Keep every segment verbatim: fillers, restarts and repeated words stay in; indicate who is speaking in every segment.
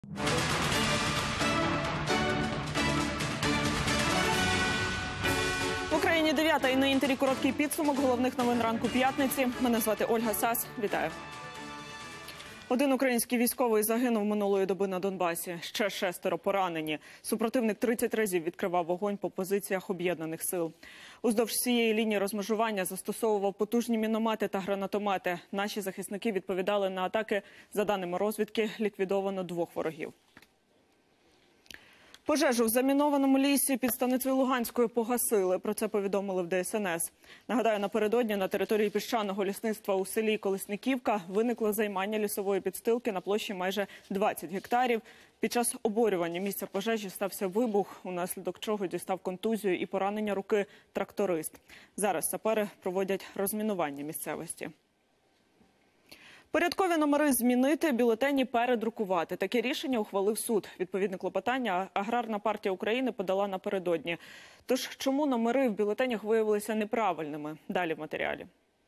Speaker 1: В Україні дев'ята і на інтері короткий підсумок головних новин ранку п'ятниці. Мене звати Ольга Сас. Вітаю. Один український військовий загинув минулої доби на Донбасі. Ще шестеро поранені. Супротивник тридцять разів відкривав вогонь по позиціях об'єднаних сил. Уздовж цієї лінії розмежування застосовував потужні міномети та гранатомети. Наші захисники відповідали на атаки. За даними розвідки, ліквідовано двох ворогів. Пожежу в замінованому лісі під станицею Луганською погасили. Про це повідомили в Де Ес Ен Ес. Нагадаю, напередодні на території піщаного лісництва у селі Колесниківка виникло займання лісової підстилки на площі майже двадцять гектарів. Під час оборювання місця пожежі стався вибух, унаслідок чого дістав контузію і поранення руки тракторист. Зараз сапери проводять розмінування місцевості. Порядкові номери змінити, бюлетені передрукувати. Таке рішення ухвалив суд. Відповідне клопотання Аграрна партія України подала напередодні. Тож чому номери в бюлетенях виявилися неправильними? Далі в матеріалі.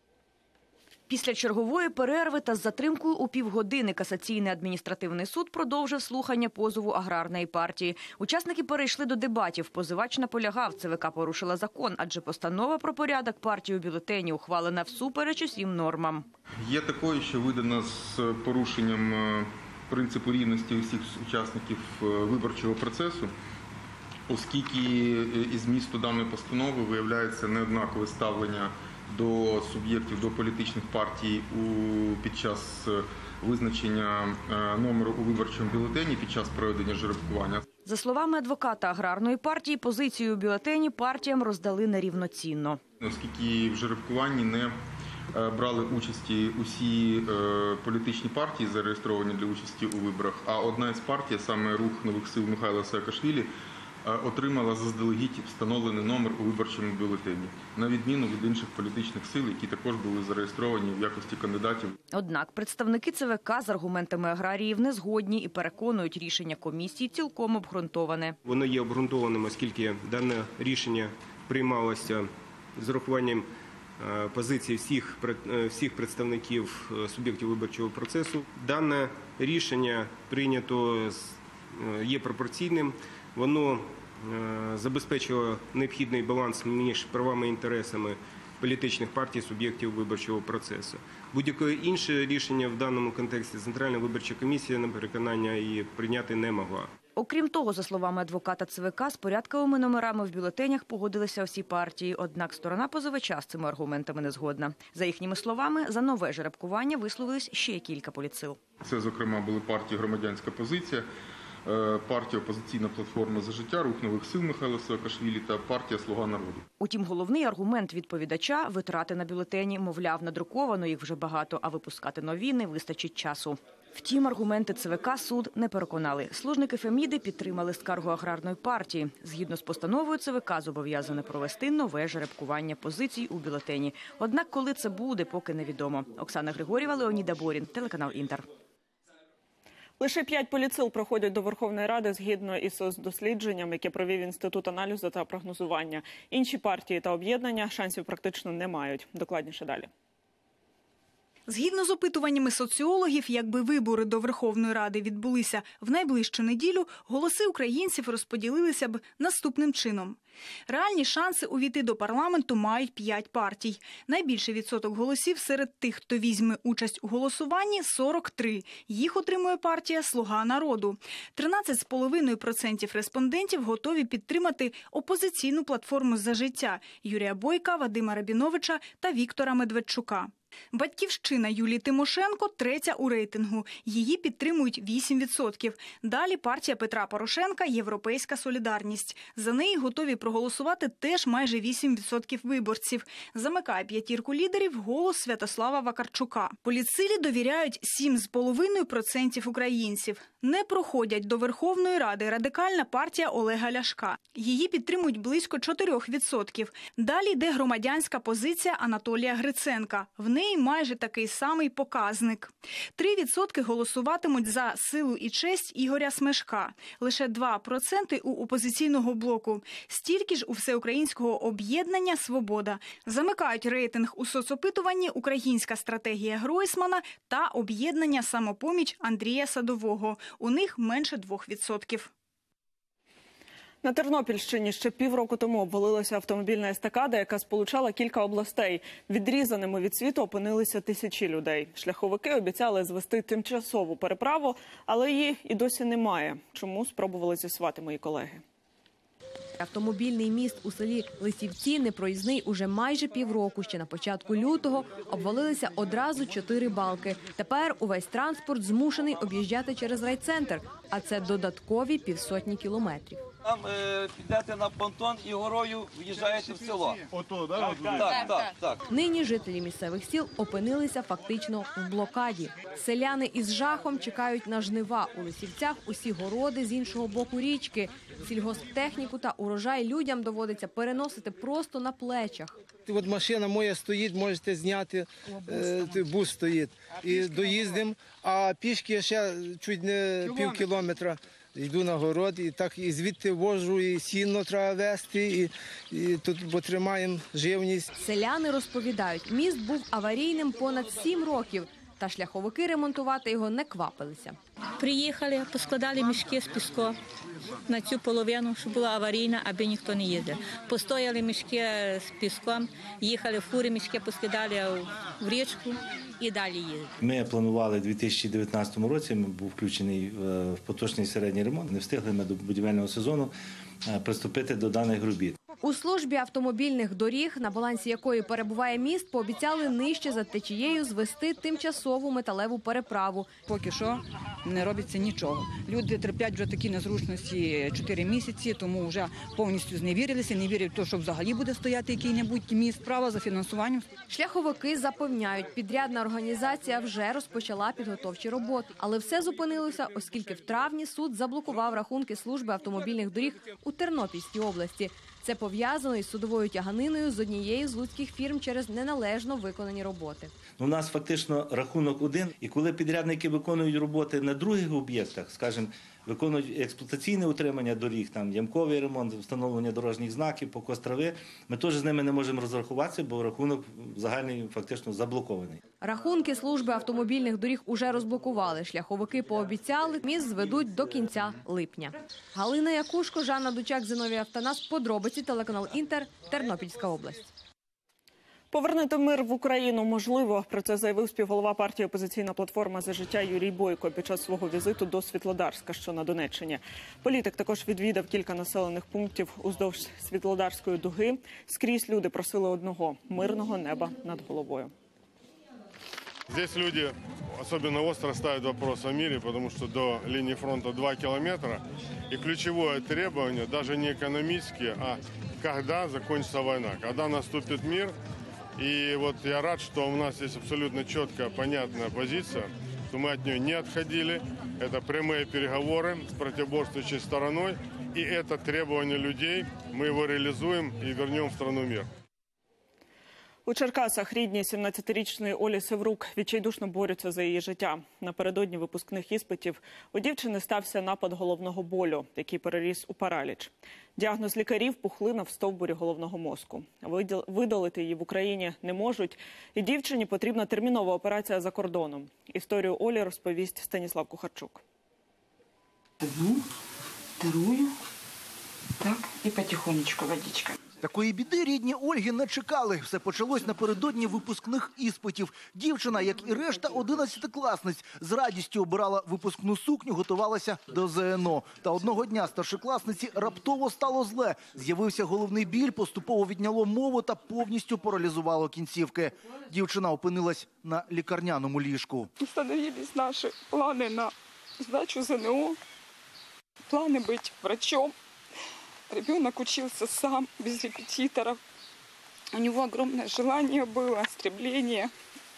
Speaker 2: Після чергової перерви та з затримкою у півгодини Касаційний адміністративний суд продовжив слухання позову Аграрної партії. Учасники перейшли до дебатів. Позивач наполягав, Це Ве Ка порушила закон, адже постанова про порядок партії у бюлетені ухвалена всупереч усім нормам.
Speaker 3: Є такою, що видано з порушенням принципу рівності усіх учасників виборчого процесу, оскільки із змісту даної постанови виявляється неоднакове ставлення до суб'єктів, до політичних партій у, під час визначення номеру у виборчому бюлетені під час проведення жеребкування.
Speaker 2: За словами адвоката Аграрної партії, позицію у бюлетені партіям роздали нерівноцінно.
Speaker 3: Оскільки в жеребкуванні не брали участі усі політичні партії, зареєстровані для участі у виборах, а одна із партій, саме Рух нових сил Михайла Саакашвілі, отримала заздалегідь встановлений номер у виборчому бюлетені, на відміну від інших політичних сил, які також були зареєстровані в якості кандидатів.
Speaker 2: Однак представники Це Ве Ка з аргументами аграріїв не згодні і переконують, рішення комісії цілком обґрунтоване.
Speaker 4: Воно є обґрунтованим, оскільки дане рішення приймалося з урахуванням позиції всіх, всіх представників суб'єктів виборчого процесу. Дане рішення прийнято, є пропорційним. Воно забезпечило необхідний баланс між правами і інтересами політичних партій, суб'єктів виборчого процесу. Будь-яке інше рішення в даному контексті Центральна виборча комісія, на переконання, і прийняти не могла.
Speaker 2: Окрім того, за словами адвоката Це Ве Ка, з порядковими номерами в бюлетенях погодилися всі партії, однак сторона позивача з цими аргументами не згодна. За їхніми словами, за нове жеребкування висловились ще кілька політсил.
Speaker 3: Це, зокрема, були партії «Громадянська позиція», партія «Опозиційна платформа за життя», Рух нових сил Михайла Саакашвілі та партія «Слуга народу».
Speaker 2: Утім, головний аргумент відповідача – витрати на бюлетені. Мовляв, надруковано їх вже багато, а випускати нові не вистачить часу. Втім, аргументи Це Ве Ка суд не переконали. Служники Феміди підтримали скаргу Аграрної партії. Згідно з постановою, Це Ве Ка зобов'язане провести нове жеребкування позицій у бюлетені. Однак, коли це буде, поки невідомо. Оксана Григорєва, Леонід Аборін, телеканал «Інтер».
Speaker 1: Лише п'ять політсил проходять до Верховної Ради згідно із соцдослідженням, яке провів Інститут аналізу та прогнозування. Інші партії та об'єднання шансів практично не мають. Докладніше далі.
Speaker 5: Згідно з опитуваннями соціологів, якби вибори до Верховної Ради відбулися в найближчу неділю, голоси українців розподілилися б наступним чином. Реальні шанси увійти до парламенту мають п'ять партій. Найбільший відсоток голосів серед тих, хто візьме участь у голосуванні – сорок три. Їх отримує партія «Слуга народу». тринадцять цілих п'ять десятих відсотка респондентів готові підтримати опозиційну платформу «За життя» Юрія Бойка, Вадима Рабіновича та Віктора Медведчука. «Батьківщина» Юлії Тимошенко – третя у рейтингу. Її підтримують вісім відсотків. Далі партія Петра Порошенка «Європейська солідарність». За неї готові проголосувати теж майже вісім відсотків виборців. Замикає п'ятірку лідерів голос Святослава Вакарчука. Політсилі довіряють сім цілих п'ять десятих відсотка українців. Не проходять до Верховної Ради Радикальна партія Олега Ляшка. Її підтримують близько чотирьох відсотків. Далі йде Громадянська позиція Анатолія Гриценка. В неї неї майже такий самий показник. Три відсотки голосуватимуть за силу і честь Ігоря Смешка. Лише два проценти у опозиційного блоку. Стільки ж у всеукраїнського об'єднання «Свобода». Замикають рейтинг у соцопитуванні «Українська стратегія Гройсмана» та об'єднання «Самопоміч» Андрія Садового. У них менше двох відсотків.
Speaker 1: На Тернопільщині ще півроку тому обвалилася автомобільна естакада, яка сполучала кілька областей. Відрізаними від світу опинилися тисячі людей. Шляховики обіцяли звести тимчасову переправу, але її і досі немає. Чому, спробували з'ясувати мої колеги.
Speaker 6: Автомобільний міст у селі Лисівці непроїзний уже майже півроку. Ще на початку лютого обвалилися одразу чотири балки. Тепер увесь транспорт змушений об'їжджати через райцентр, а це додаткові півсотні кілометрів.
Speaker 7: Там е, підете на понтон і горою в'їжджаєте в село. Ото, да? Так, так, так, так.
Speaker 6: Нині жителі місцевих сіл опинилися фактично в блокаді. Селяни із жахом чекають на жнива. У Лисівцях усі городи з іншого боку річки. Сільгосптехніку та урожай людям доводиться переносити просто на плечах.
Speaker 8: От машина моя стоїть, можете зняти, е, бус стоїть. І доїздимо, а пішки ще чуть не пів кілометра. Йду на город, і так і звідти вожу, і сіно треба вести, і, і тут бо тримаємо живність.
Speaker 6: Селяни розповідають, міст був аварійним понад сім років, та шляховики ремонтувати його не квапилися.
Speaker 9: Приїхали, поскладали мішки з піском на цю половину, що була аварійна, аби ніхто не їздив. Постояли мішки з піском, їхали в фури, мішки поскидали в річку і далі їздили.
Speaker 10: Ми планували у дві тисячі дев'ятнадцятому році, був включений в поточний середній ремонт, не встигли ми до будівельного сезону приступити до даних робіт.
Speaker 6: У службі автомобільних доріг, на балансі якої перебуває міст, пообіцяли нижче за течією звести тимчасову металеву переправу.
Speaker 11: Поки що не робиться нічого. Люди терплять вже такі незручності чотири місяці, тому вже повністю зневірилися, не вірять в те, що взагалі буде стояти який-небудь міст. Справа за фінансуванням.
Speaker 6: Шляховики запевняють, підрядна організація вже розпочала підготовчі роботи. Але все зупинилося, оскільки в травні суд заблокував рахунки служби автомобільних доріг у Тернопільській області. Це пов'язано із судовою тяганиною з однією з луцьких фірм через неналежно виконані роботи.
Speaker 10: У нас фактично рахунок один, і коли підрядники виконують роботи на других об'єктах, скажімо, виконують експлуатаційне утримання доріг, там ямковий ремонт, встановлення дорожніх знаків, покос трави, ми теж з ними не можемо розрахуватися, бо рахунок загальний фактично заблокований.
Speaker 6: Рахунки служби автомобільних доріг уже розблокували. Шляховики пообіцяли, міст зведуть до кінця липня. Галина Якушко, Жанна Дучак, Зиновій Автонас. Подробиці, телеканал Інтер, Тернопільська область.
Speaker 1: Повернути мир в Україну можливо. Про це заявив співголова партії «Опозиційна платформа за життя» Юрій Бойко під час свого візиту до Світлодарська, що на Донеччині. Політик також відвідав кілька населених пунктів уздовж Світлодарської дуги. Скрізь люди просили одного – мирного неба над головою.
Speaker 12: Здесь люди особенно остро ставят вопрос о мире, потому что до линии фронта два километра. И ключевое требование даже не экономические, а когда закончится война, когда наступит мир. И вот я рад, что у нас есть абсолютно четкая, понятная позиция, что мы от нее не отходили. Это прямые переговоры с противоборствующей стороной. И это требование людей, мы его реализуем и вернем в страну мир.
Speaker 1: У Черкасах рідні сімнадцятирічної Олі Севрук відчайдушно борються за її життя. Напередодні випускних іспитів у дівчини стався напад головного болю, який переріс у параліч. Діагноз лікарів – пухлина в стовбурі головного мозку. Видалити її в Україні не можуть, і дівчині потрібна термінова операція за кордоном. Історію Олі розповість Станіслав Кухарчук.
Speaker 13: Одну, вторую, так, і потихонечку водичка.
Speaker 14: Такої біди рідні Ольги не чекали. Все почалось напередодні випускних іспитів. Дівчина, як і решта одинадцятикласниць, з радістю обирала випускну сукню, готувалася до ЗНО. Та одного дня старшокласниці раптово стало зле. З'явився головний біль, поступово відняло мову та повністю паралізувало кінцівки. Дівчина опинилась на лікарняному ліжку.
Speaker 15: Встановились наші плани на здачу ЗНО, плани бути врачом. Ребенок учился сам, без репетиторов. У него огромное желание было, стремление.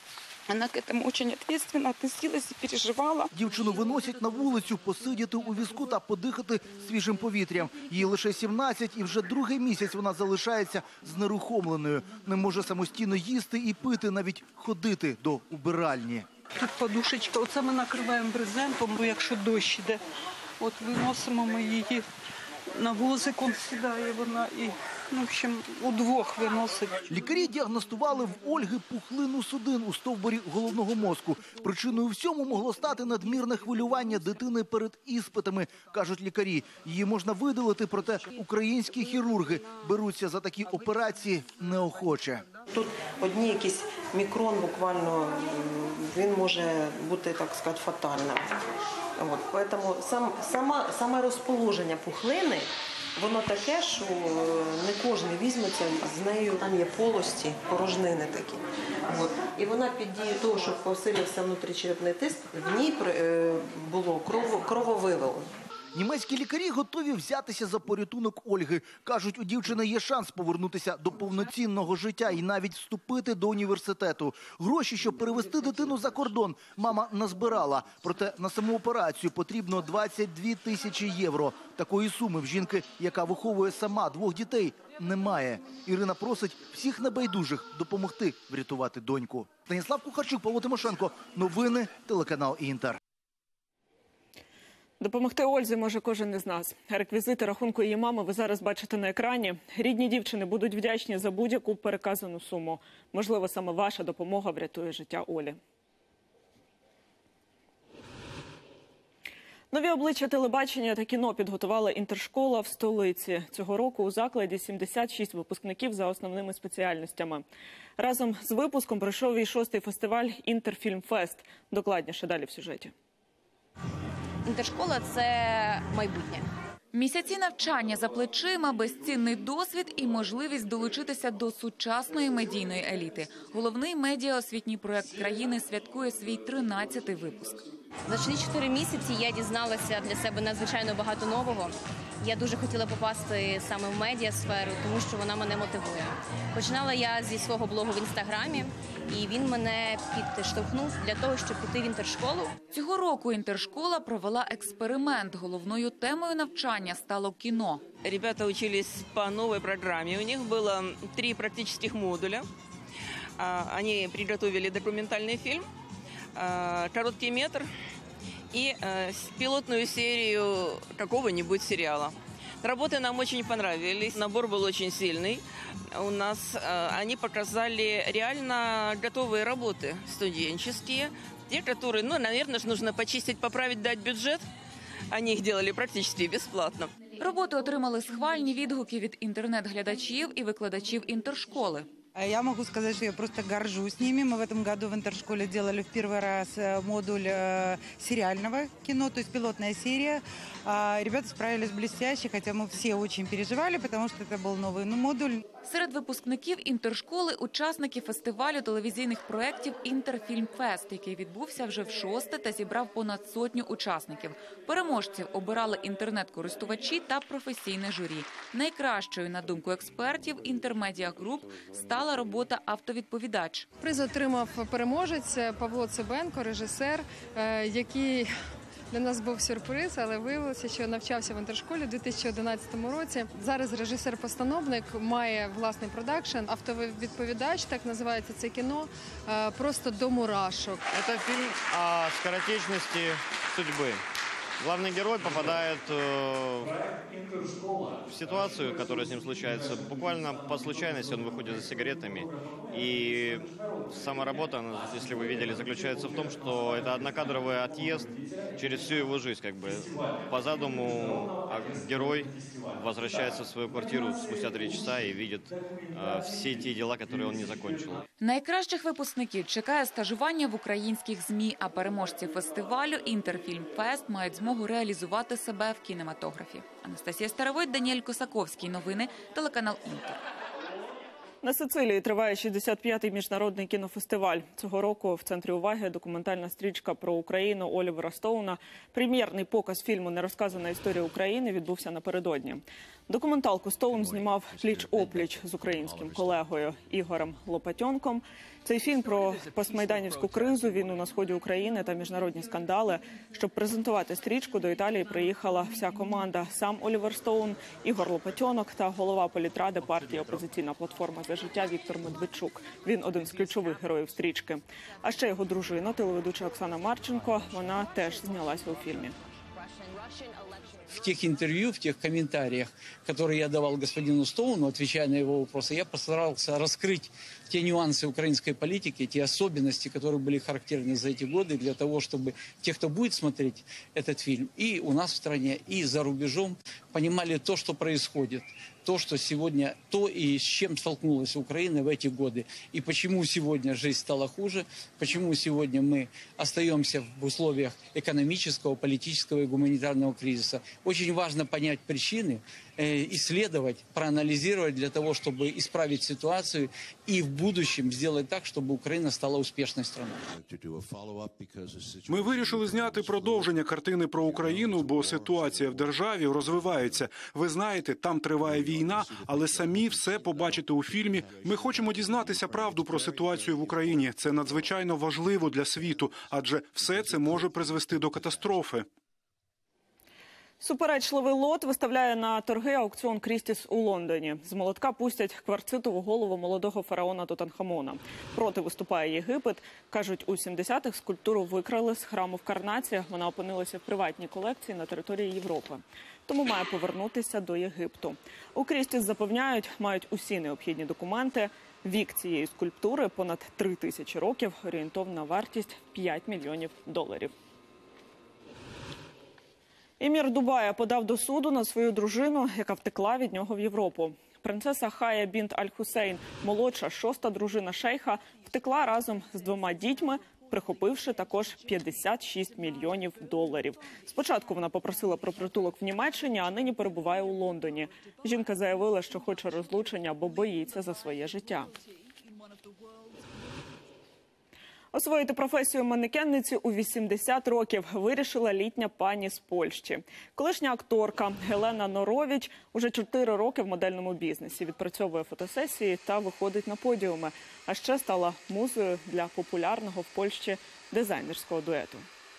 Speaker 15: Она к этому очень ответственно относилась и переживала.
Speaker 14: Дівчину виносять на вулицю, посидіти у візку та подихати свіжим повітрям. Їй лише сімнадцять, і вже другий місяць вона залишається знерухомленою. Не може самостійно їсти і пити, навіть ходити до убиральні.
Speaker 16: Тут подушечка, оце ми накриваємо брезентом, бо якщо дощ іде, от виносимо ми її на возик, он сідає вона і, ну, в общем, удвох виносить.
Speaker 14: Лікарі діагностували в Ольги пухлину судин у стовбурі головного мозку. Причиною всьому могло стати надмірне хвилювання дитини перед іспитами, кажуть лікарі. Її можна видалити, проте українські хірурги беруться за такі операції неохоче.
Speaker 17: Тут одні якийсь мікрон буквально, він може бути, так сказати, фатальним. От, тому сам, сама, саме розположення пухлини, воно таке, що не кожен візьметься з нею. Там є полості, порожнини такі. От. І вона під дією того, що посилився внутрішньочерепний тиск, в ній було крово, крововивел.
Speaker 14: Німецькі лікарі готові взятися за порятунок Ольги. Кажуть, у дівчини є шанс повернутися до повноцінного життя і навіть вступити до університету. Гроші, щоб перевести дитину за кордон, мама назбирала. Проте на саму операцію потрібно двадцять дві тисячі євро. Такої суми в жінки, яка виховує сама двох дітей, немає. Ірина просить всіх небайдужих допомогти врятувати доньку. Станіслав Кухарчук, Павло Тимошенко. Новини, телеканал Інтер.
Speaker 1: Допомогти Ользі може кожен із нас. Реквізити рахунку її мами ви зараз бачите на екрані. Рідні дівчини будуть вдячні за будь-яку переказану суму. Можливо, саме ваша допомога врятує життя Олі. Нові обличчя телебачення та кіно підготувала інтершкола в столиці. Цього року у закладі сімдесят шість випускників за основними спеціальностями. Разом з випуском пройшов і шостий фестиваль «Інтерфільмфест». Докладніше далі в сюжеті.
Speaker 18: Інтершкола – це майбутнє. Місяці навчання за плечима, безцінний досвід і можливість долучитися до сучасної медійної еліти. Головний медіаосвітній проект країни святкує свій тринадцятий випуск.
Speaker 19: За ці чотири місяці я дізналася для себе надзвичайно багато нового. Я дуже хотіла попасти саме в медіасферу, тому що вона мене мотивує. Починала я зі свого блогу в Інстаграмі, і він мене підштовхнув для того, щоб піти в інтершколу.
Speaker 18: Цього року інтершкола провела експеримент. Головною темою навчання стало кіно.
Speaker 20: Ребята учились по новой программе. У них было три практических модуля. Они приготовили документальный фильм, короткий метр и пилотную серию какого-нибудь сериала. Работы нам очень понравились. Набор был очень сильный. У нас они показали реально готовые работы студенческие. Те, которые, ну, наверное, нужно почистить, поправить, дать бюджет. Они их делали практически бесплатно.
Speaker 18: Роботи отримали схвальні відгуки від інтернет-глядачів і викладачів інтершколи.
Speaker 21: Я могу сказать, что я просто горжусь ними. Мы в этом году в интершколе делали в первый раз модуль сериального кино, то есть пилотная серия. Ребята справились блестяще, хотя мы все очень переживали, потому что это был новый модуль.
Speaker 18: Серед випускників інтершколи – учасники фестивалю телевізійних проєктів «Інтерфільмфест», який відбувся вже в шосте та зібрав понад сотню учасників. Переможців обирали інтернет-користувачі та професійне журі. Найкращою, на думку експертів, інтермедіа-груп стала робота «Автовідповідач».
Speaker 22: Приз отримав переможець Павло Цибенко, режисер, який... Для нас був сюрприз, але виявилося, що навчався в інтершколі у дві тисячі одинадцятому році. Зараз режисер-постановник має власний продакшн. «Автовідповідач», так називається це кіно, просто до мурашок.
Speaker 23: Це фільм о скоротечності судьби. Главный герой попадает в ситуацию, которая с ним случается. Буквально по случайности он выходит за сигаретами. И сама работа, если вы видели, заключается в том, что это однокадровый отъезд через всю его жизнь. Как бы. По задуму герой возвращается в свою квартиру спустя три часа и видит все те дела, которые он не закончил.
Speaker 18: Найкращих випускників чекає стажування в українських ЗМІ, а переможці фестивалю «Інтерфільмфест» мають змогу реалізувати себе в кінематографі. Анастасія Старовойт, Даніель Косаковський. Новини, телеканал «Інтер».
Speaker 1: На Сицилії триває шістдесят п'ятий міжнародний кінофестиваль. Цього року в центрі уваги документальна стрічка про Україну Олівера Стоуна. Прем'єрний показ фільму «Нерозказана історія України» відбувся напередодні. Документалку Стоун знімав пліч-опліч з українським колегою Ігорем Лопатьонком. Цей фільм про постмайданівську кризу, війну на сході України та міжнародні скандали. Щоб презентувати стрічку, до Італії приїхала вся команда. Сам Олівер Стоун, Ігор Лопатьонок та голова політради партії «Опозиційна платформа за життя» Віктор Медведчук. Він один з ключових героїв стрічки. А ще його дружина, телеведуча Оксана Марченко, вона теж знялася у фільмі.
Speaker 2: В тех интервью, в тех комментариях, которые я давал господину Стоуну, отвечая на его вопросы, я постарался раскрыть те нюансы украинской политики, те особенности, которые были характерны за эти годы, для того, чтобы те, кто будет смотреть этот фильм, и у нас в стране, и за рубежом, понимали то, что происходит. То, что сегодня, то и с чем столкнулась Украина в эти годы. И почему сегодня жизнь стала хуже, почему сегодня мы остаемся в условиях экономического, политического и гуманитарного кризиса. Очень важно понять причины, исследовать, проанализировать для того, чтобы исправить ситуацию и в будущем сделать так, чтобы Украина стала успешной страной.
Speaker 3: Ми вирішили зняти продовження картини про Україну, бо ситуація в державі розвивається. Ви знаєте, там триває війна, але самі все побачите у фільмі. Ми хочемо дізнатися правду про ситуацію в Україні. Це надзвичайно важливо для світу, адже все це може призвести до катастрофи.
Speaker 1: Суперечливий лот виставляє на торги аукціон Крістіс у Лондоні. З молотка пустять кварцитову голову молодого фараона Тутанхамона. Проти виступає Єгипет. Кажуть, у сімдесятих скульптуру викрали з храму в Карнаці. Вона опинилася в приватній колекції на території Європи. Тому має повернутися до Єгипту. У Крістіс запевняють, мають усі необхідні документи. Вік цієї скульптури – понад три тисячі років. Орієнтовна вартість – п'ять мільйонів доларів. Емір Дубая подав до суду на свою дружину, яка втекла від нього в Європу. Принцеса Хая бінт Аль-Хусейн, молодша, шоста дружина шейха, втекла разом з двома дітьми, прихопивши також п'ятдесят шість мільйонів доларів. Спочатку вона попросила про притулок в Німеччині, а нині перебуває у Лондоні. Жінка заявила, що хоче розлучення, бо боїться за своє життя. Освоїти професію манекенниці у вісімдесят років вирішила літня пані з Польщі. Колишня акторка Гелена Норовіч уже чотири роки в модельному бізнесі, відпрацьовує фотосесії та виходить на подіуми. А ще стала музою для популярного в Польщі дизайнерського дуету.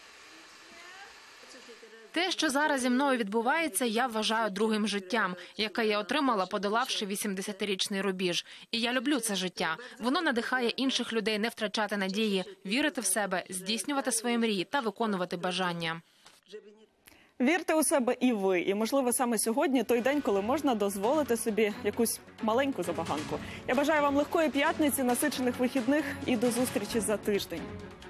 Speaker 4: Те, що зараз зі мною відбувається, я вважаю другим життям, яке я отримала, подолавши вісімдесятирічний рубіж. І я люблю це життя. Воно надихає інших людей не втрачати надії, вірити в себе, здійснювати свої мрії та виконувати бажання.
Speaker 1: Вірте у себе і ви. І, можливо, саме сьогодні той день, коли можна дозволити собі якусь маленьку забаганку. Я бажаю вам легкої п'ятниці, насичених вихідних і до зустрічі за тиждень.